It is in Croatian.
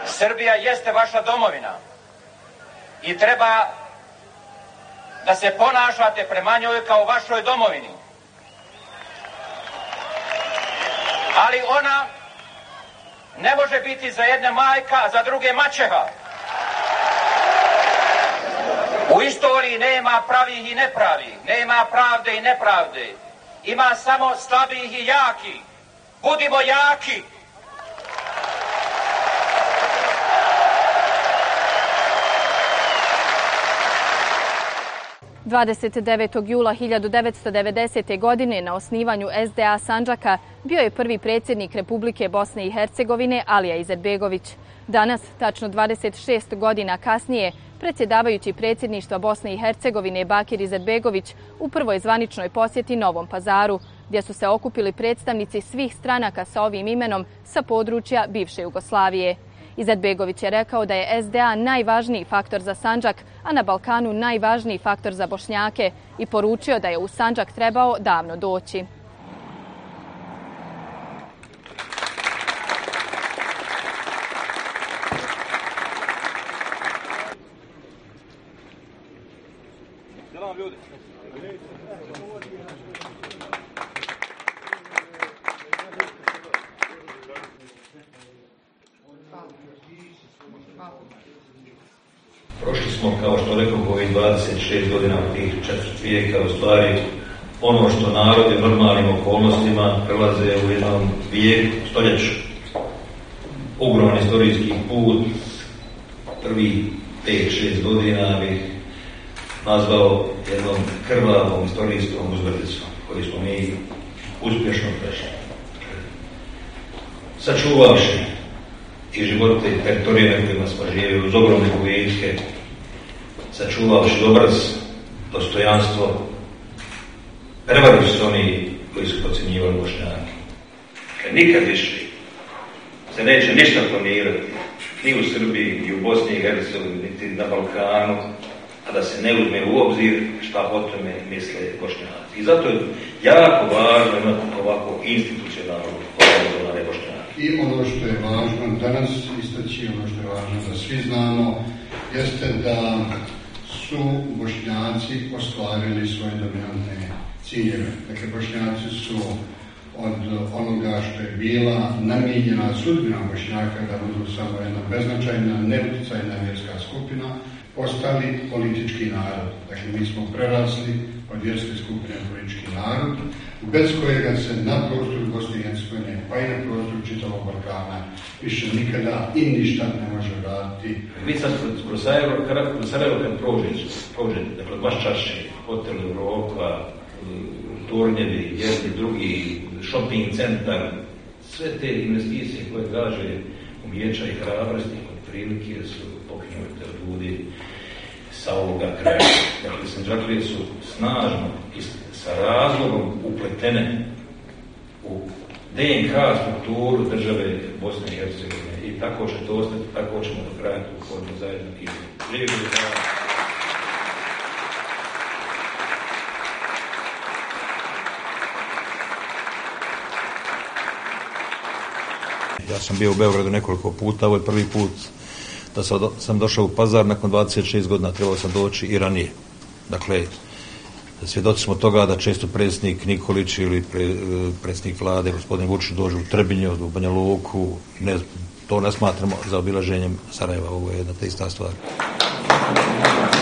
Srbija jeste vaša domovina i treba da se ponašate prema njoj kao vašoj domovini. Ali ona ne može biti za jedne majka, a za druge maćeha. U istoriji nema pravih i nepravih, nema pravde i nepravde. Ima samo slabih i jakih. Budimo jaki. Jula 1990. godine na osnivanju SDA Sandžaka bio je prvi predsjednik Republike Bosne i Hercegovine Alija Izetbegović. Danas, tačno 26 godina kasnije, predsjedavajući predsjedništva Bosne i Hercegovine Bakir Izetbegović u prvoj zvaničnoj posjeti Novom Pazaru, gdje su se okupili predstavnici svih stranaka sa ovim imenom sa područja bivše Jugoslavije. Izetbegović je rekao da je SDA najvažniji faktor za Sandžak, a na Balkanu najvažniji faktor za Bošnjake i poručio da je u Sandžak trebao davno doći. Prošli smo, kao što rekao, ovih 26 godina od tih 4 vijeka, u stvari ono što narodi u normalnim okolnostima prelaze u jednom vijeku, stoljeću. Ogroman istorijski put, prvi 5-6 godina bih nazvao jednom krvavom istorijskom uzvrdicom koju smo mi uspješno prešli. Sačuvavši i živote i teritorije na kojima smo živjeli uz ogromne gubitke, sačuvavši obraz, dostojanstvo, prevarili su oni koji su podcjenjivali Bošnjake. Nikad više se neće ništa planirati, ni u Srbiji, ni u Bosni i Hercegovini, niti na Balkanu, a da se ne uzme u obzir šta o tome misle Bošnjaci. I zato je jako važno imati ovako institucionalno obrazovane Bošnjake. I ono što je važno danas istaći, ono što je važno da svi znamo, jeste da su Bošnjaci ostvarili svoje dominantne ciljeve. Dakle, Bošnjaci su od onoga što je bila namijenjena sudbina Bošnjaka da budu samo jedna beznačajna, neuticajna vjerska skupina, postali politički narod. Dakle, mi smo prerasli od vjerske skupine politički narod, bez kojega se na prostoru Bosne i Hercegovine, pa i na prostoru čitavog Balkana, više nikada i ništa ne može raditi. Vi sad kroz Sarajevo kad prođete, dakle, baš čašće, hotel Europa, turnjevi, jedni drugi, shopping centar, sve te investicije koje gaže umijeća i hrabrosti, od prilike su pokrenute od ljudi sa ovoga kraja. Dakle, Sandžaklije su snažno i sa razlogom upletene u DNK strukturu države Bosne i Hercegovine i tako će to ostati, tako ćemo do kraja tu formu zajedno izgledati. Ja sam bio u Beogradu nekoliko puta, ovo je prvi put da sam došao u Pazar, nakon 26 godina trebao sam doći i ranije. Dakle, svjedoci smo toga da često predsjednik Nikolić ili predsjednik vlade, gospodin Vučić, dođu u Trebinje, u Banja Luku, to ne smatramo za obilaženjem Sarajeva, ovo je jedna te ista stvar.